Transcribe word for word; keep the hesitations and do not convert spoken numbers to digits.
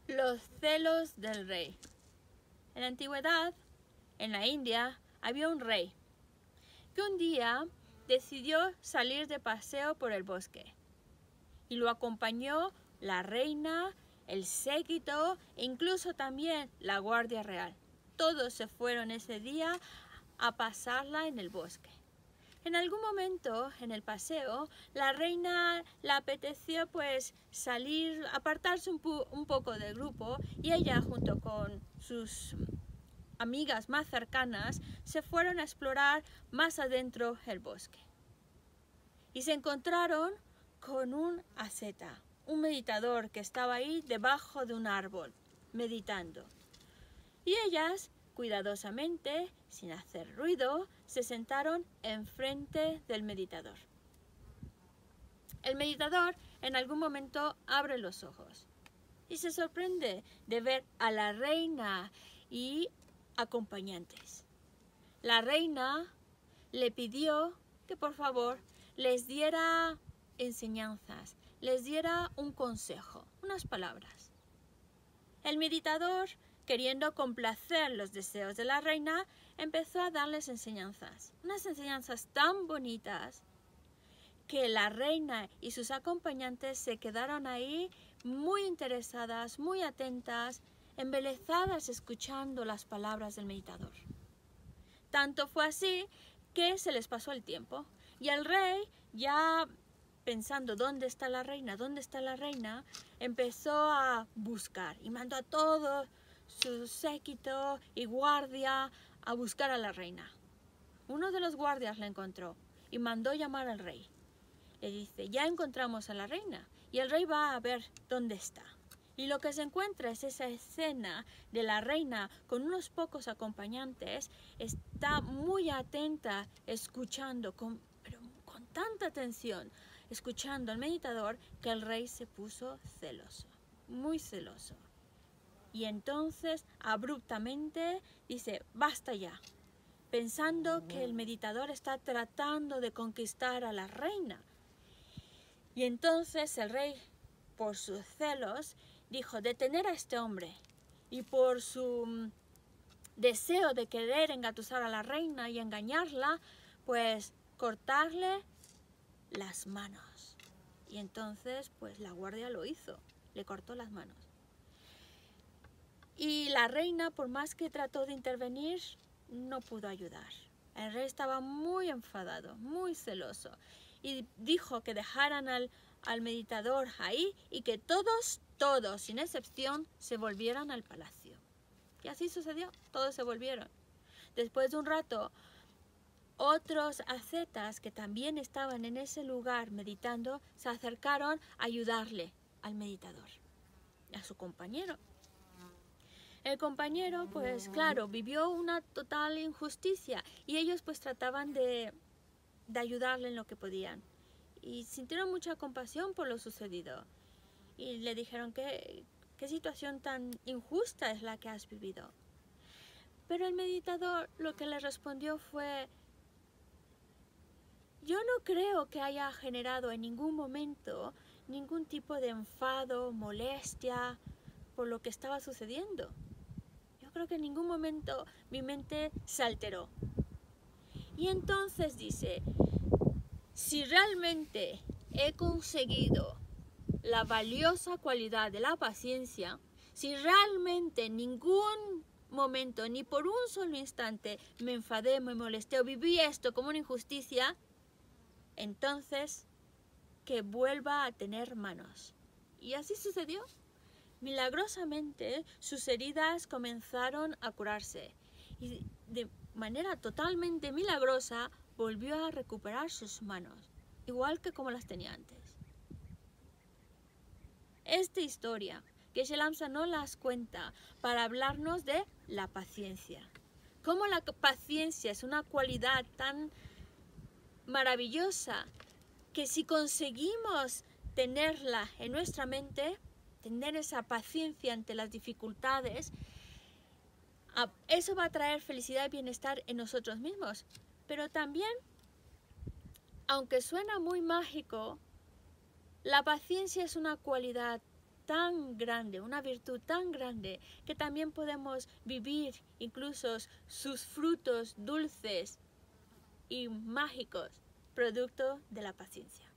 Los celos del rey. En la antigüedad, en la India, había un rey que un día decidió salir de paseo por el bosque y lo acompañó la reina, el séquito e incluso también la guardia real. Todos se fueron ese día a pasarla en el bosque. En algún momento, en el paseo, la reina le apeteció pues salir, apartarse un, un poco del grupo, y ella junto con sus amigas más cercanas se fueron a explorar más adentro el bosque. Y se encontraron con un asceta, un meditador que estaba ahí debajo de un árbol, meditando. Y ellas, cuidadosamente, sin hacer ruido, se sentaron enfrente del meditador. El meditador en algún momento abre los ojos y se sorprende de ver a la reina y acompañantes. La reina le pidió que por favor les diera enseñanzas, les diera un consejo, unas palabras. El meditador, queriendo complacer los deseos de la reina, empezó a darles enseñanzas, unas enseñanzas tan bonitas que la reina y sus acompañantes se quedaron ahí muy interesadas, muy atentas, embelezadas escuchando las palabras del meditador. Tanto fue así que se les pasó el tiempo y el rey, ya pensando dónde está la reina, dónde está la reina, empezó a buscar y mandó a todo su séquito y guardia a buscar a la reina. Uno de los guardias la encontró y mandó llamar al rey. Le dice, ya encontramos a la reina, y el rey va a ver dónde está. Y lo que se encuentra es esa escena de la reina con unos pocos acompañantes, está muy atenta, escuchando, con, pero con tanta atención, escuchando al meditador, que el rey se puso celoso, muy celoso. Y entonces, abruptamente, dice, basta ya, pensando que el meditador está tratando de conquistar a la reina. Y entonces el rey, por sus celos, dijo, detener a este hombre. Y por su deseo de querer engatusar a la reina y engañarla, pues cortarle las manos. Y entonces, pues la guardia lo hizo, le cortó las manos. Y la reina, por más que trató de intervenir, no pudo ayudar. El rey estaba muy enfadado, muy celoso, y dijo que dejaran al, al meditador ahí y que todos, todos, sin excepción, se volvieran al palacio. Y así sucedió, todos se volvieron. Después de un rato, otros ascetas que también estaban en ese lugar meditando, se acercaron a ayudarle al meditador, a su compañero. El compañero, pues claro, vivió una total injusticia y ellos pues trataban de, de ayudarle en lo que podían. Y sintieron mucha compasión por lo sucedido. Y le dijeron que qué situación tan injusta es la que has vivido. Pero el meditador lo que le respondió fue, yo no creo que haya generado en ningún momento ningún tipo de enfado, molestia por lo que estaba sucediendo. Creo que en ningún momento mi mente se alteró. Y entonces dice, si realmente he conseguido la valiosa cualidad de la paciencia, si realmente en ningún momento, ni por un solo instante, me enfadé, me molesté o viví esto como una injusticia, entonces que vuelva a tener manos. Y así sucedió. Milagrosamente, sus heridas comenzaron a curarse y de manera totalmente milagrosa volvió a recuperar sus manos, igual que como las tenía antes. Esta historia, Geshe Lamsa nos las cuenta para hablarnos de la paciencia. Cómo la paciencia es una cualidad tan maravillosa que si conseguimos tenerla en nuestra mente, tener esa paciencia ante las dificultades, eso va a traer felicidad y bienestar en nosotros mismos. Pero también, aunque suena muy mágico, la paciencia es una cualidad tan grande, una virtud tan grande, que también podemos vivir incluso sus frutos dulces y mágicos, producto de la paciencia.